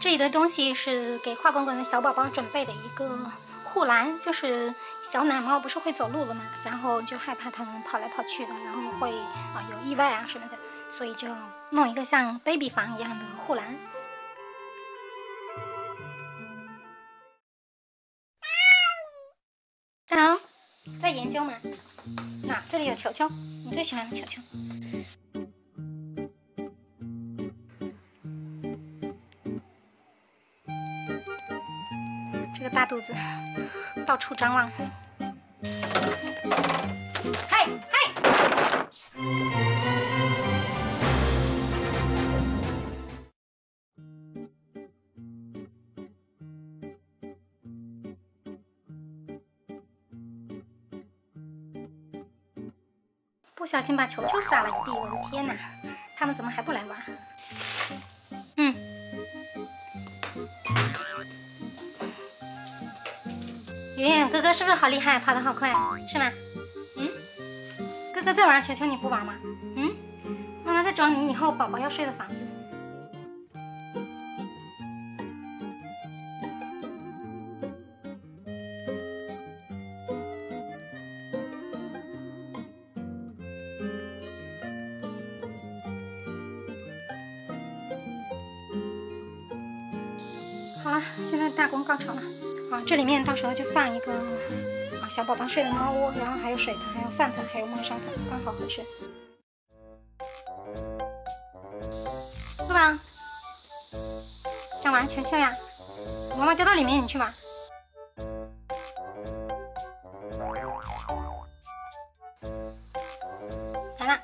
这一堆东西是给画滚滚的小宝宝准备的一个护栏，就是小奶猫不是会走路了嘛，然后就害怕它们跑来跑去的，然后会有意外啊什么的，所以就弄一个像 baby 房一样的护栏。好，在研究吗？那这里有球球，你最喜欢的球球。这个大肚子到处张望。嗨嗨！不小心把球球撒了一地，我的天哪！他们怎么还不来玩？圆圆哥哥是不是好厉害，跑得好快，是吗？哥哥在玩球球，你不玩吗？妈妈在找你以后宝宝要睡的房子。好了，现在大功告成了。这里面到时候就放一个小宝宝睡的猫窝，然后还有水盆，还有饭盆，还有猫砂盆，刚好合适。宝宝，想玩球球呀？妈妈丢到里面，你去玩。来了。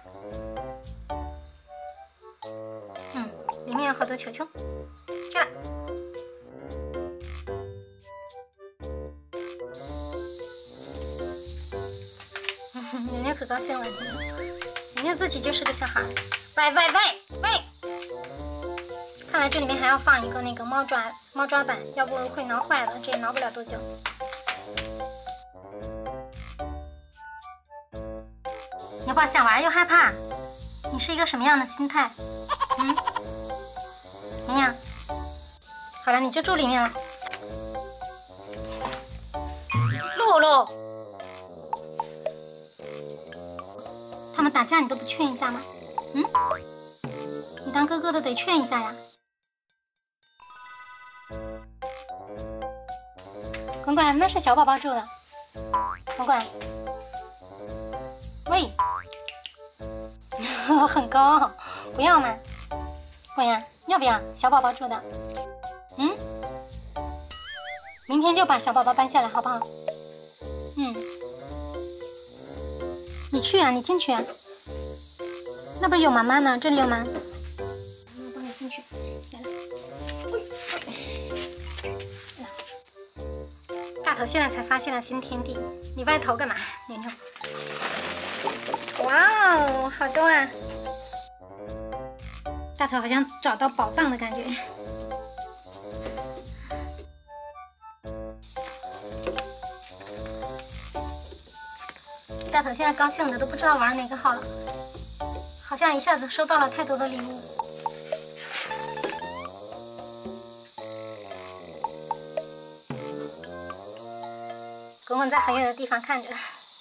里面有好多球球。去了。牛牛可高兴了，牛牛自己就是个小孩。喂！看来这里面还要放一个那个猫抓板，要不会挠坏了，这也挠不了多久。牛宝想玩又害怕，你是一个什么样的心态？牛牛，好了，你就住里面了。露露。他们打架你都不劝一下吗？你当哥哥的得劝一下呀。滚滚，那是小宝宝住的。滚滚，喂，很高，不要嘛。滚呀，要不要小宝宝住的？明天就把小宝宝搬下来好不好？你去啊，你进去啊。那不是有妈妈呢？这里有吗？我帮你进去。来了。大头现在才发现了新天地，你歪头干嘛？牛牛。哇哦，好多啊！大头好像找到宝藏的感觉。大头现在高兴的都不知道玩哪个好了，好像一下子收到了太多的礼物。滚滚在很远的地方看着。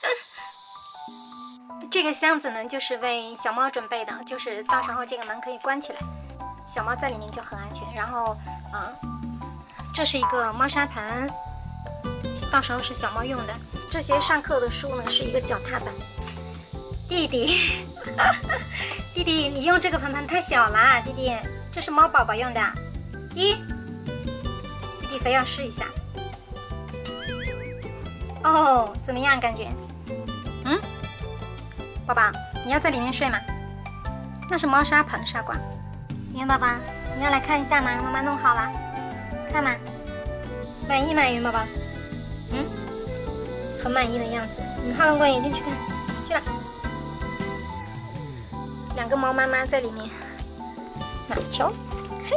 这个箱子呢，就是为小猫准备的，就是到时候这个门可以关起来，小猫在里面就很安全。然后，这是一个猫砂盆，到时候是小猫用的。这些上课的书呢，是一个脚踏板。弟弟，弟弟，你用这个盆盆太小了，弟弟，这是猫宝宝用的。弟弟非要试一下。哦，怎么样感觉？宝宝，你要在里面睡吗？那是猫砂盆，傻瓜。你看宝宝，你要来看一下吗？妈妈弄好了，看嘛，满意吗，云宝宝？很满意的样子。你画滚滚眼睛去看，去了。两个猫妈妈在里面拿球，嘿。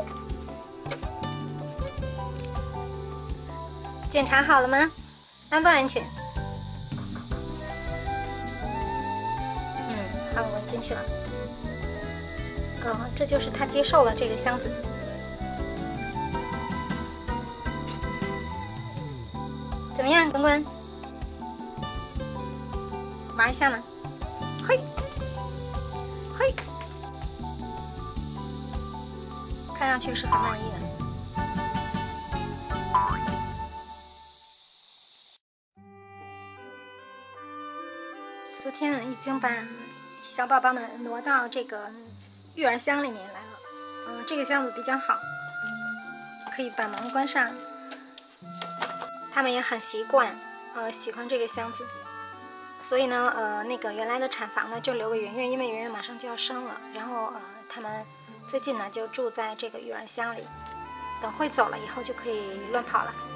检查好了吗？安不安全？好，我们进去了。这就是他接受了这个箱子。 么样，滚滚？玩一下呢？嘿，嘿，看上去是很满意的。昨天呢，已经把小宝宝们挪到这个育儿箱里面来了。这个箱子比较好，可以把门关上。他们也很习惯，喜欢这个箱子。所以呢，那个原来的产房呢就留给圆圆，因为圆圆马上就要生了。然后他们最近呢就住在这个育儿箱里，等会走了以后就可以乱跑了。